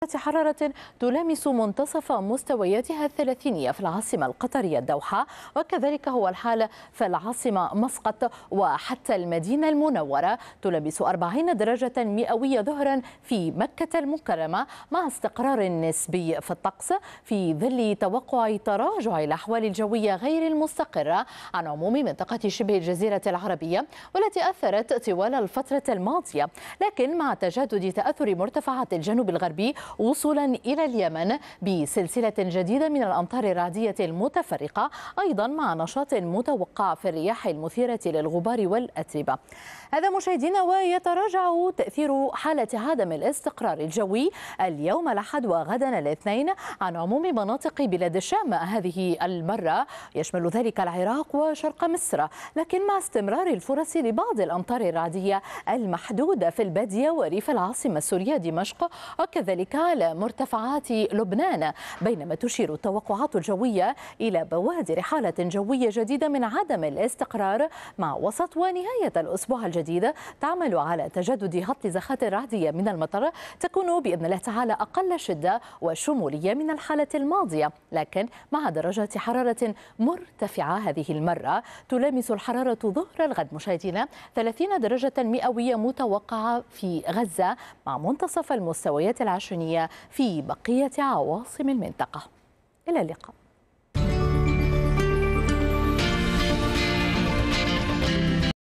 حرارة تلامس منتصف مستوياتها الثلاثينية في العاصمة القطرية الدوحة، وكذلك هو الحال في العاصمة مسقط، وحتى المدينة المنورة تلامس 40 درجة مئوية ظهرا في مكة المكرمة، مع استقرار نسبي في الطقس في ظل توقع تراجع الأحوال الجوية غير المستقرة عن عموم منطقة شبه الجزيرة العربية والتي أثرت طوال الفترة الماضية، لكن مع تجدد تأثر مرتفعات الجنوب الغربي وصولا إلى اليمن بسلسلة جديدة من الأمطار الرعدية المتفرقة، أيضا مع نشاط متوقع في الرياح المثيرة للغبار والأتربة. هذا مشاهدينا، ويتراجع تأثير حالة عدم الاستقرار الجوي اليوم الأحد وغدا الاثنين عن عموم مناطق بلاد الشام هذه المرة، يشمل ذلك العراق وشرق مصر، لكن مع استمرار الفرص لبعض الأمطار الرعدية المحدودة في البادية وريف العاصمة السورية دمشق، وكذلك على مرتفعات لبنان، بينما تشير التوقعات الجوية إلى بوادر حالة جوية جديدة من عدم الاستقرار مع وسط ونهاية الأسبوع الجديد تعمل على تجدد هطل زخات رعدية من المطر تكون بإذن الله تعالى أقل شدة وشمولية من الحالة الماضية، لكن مع درجات حرارة مرتفعة هذه المرة تلامس الحرارة ظهر الغد مشاهدينا 30 درجة مئوية متوقعة في غزة، مع منتصف المستويات العشرينية في بقية عواصم المنطقة. إلى اللقاء.